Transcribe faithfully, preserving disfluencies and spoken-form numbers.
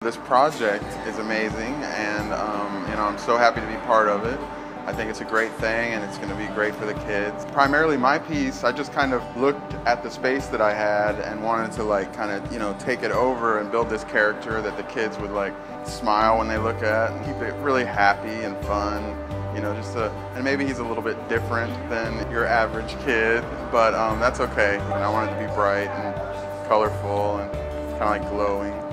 This project is amazing, and um, you know, I'm so happy to be part of it. I think it's a great thing, and it's going to be great for the kids. Primarily my piece, I just kind of looked at the space that I had and wanted to like kind of, you know, take it over and build this character that the kids would like smile when they look at, and keep it really happy and fun. You know, just a, and maybe he's a little bit different than your average kid, but um, that's okay. And I want it to be bright and colorful and kind of like glowing.